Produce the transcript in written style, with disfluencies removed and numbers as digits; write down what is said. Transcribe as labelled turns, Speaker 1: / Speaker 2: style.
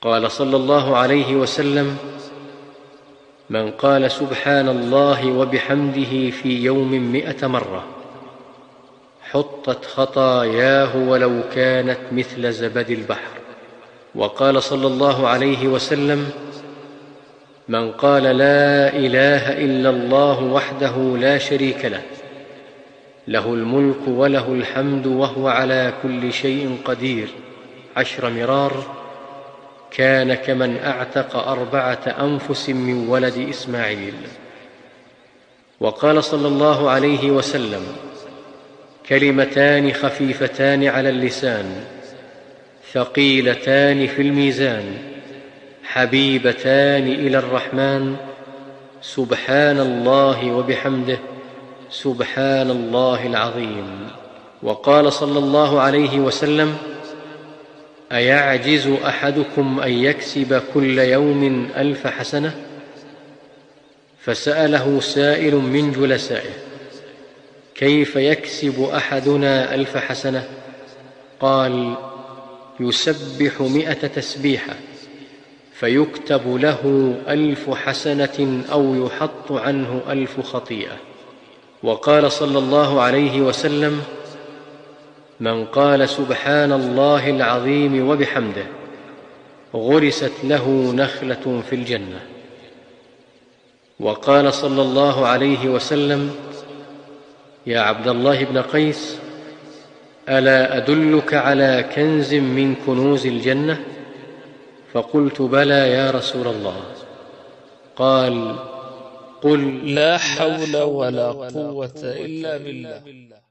Speaker 1: قال صلى الله عليه وسلم: من قال سبحان الله وبحمده في يوم 100 مرة حطت خطاياه ولو كانت مثل زبد البحر. وقال صلى الله عليه وسلم: من قال لا إله إلا الله وحده لا شريك له، له الملك وله الحمد وهو على كل شيء قدير 10 مرار، كان كمن أعتق 4 أنفس من ولد إسماعيل. وقال صلى الله عليه وسلم: كلمتان خفيفتان على اللسان ثقيلتان في الميزان حبيبتان إلى الرحمن، سبحان الله وبحمده، سبحان الله العظيم. وقال صلى الله عليه وسلم: أيعجز أحدكم أن يكسب كل يوم 1000 حسنة؟ فسأله سائل من جلسائه: كيف يكسب أحدنا 1000 حسنة؟ قال: يسبح 100 تسبيحة فيكتب له 1000 حسنة أو يحط عنه 1000 خطيئة. وقال صلى الله عليه وسلم: من قال سبحان الله العظيم وبحمده غرست له نخلة في الجنة. وقال صلى الله عليه وسلم: يا عبد الله بن قيس، ألا أدلك على كنز من كنوز الجنة؟ فقلت: بلى يا رسول الله. قال: قل
Speaker 2: لا حول ولا قوة إلا بالله.